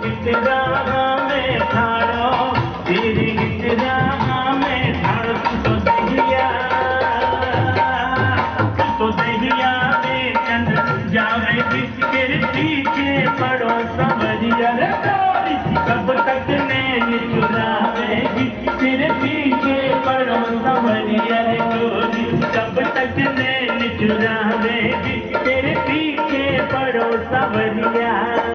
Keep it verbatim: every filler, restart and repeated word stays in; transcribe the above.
गिटरा में ठाड़ो तेरी गिटरा में ठाड़ो तू तो दहिया तू तो दहिया में चंद जावे तेरे पीछे पड़ो संवरिया रे गोरी कब तक नैन चुरावेगी तेरे पीछे पड़ो संवरिया रे गोरी कब तक नैन चुरावेगी तेरे पीछे पड़ो संवरिया।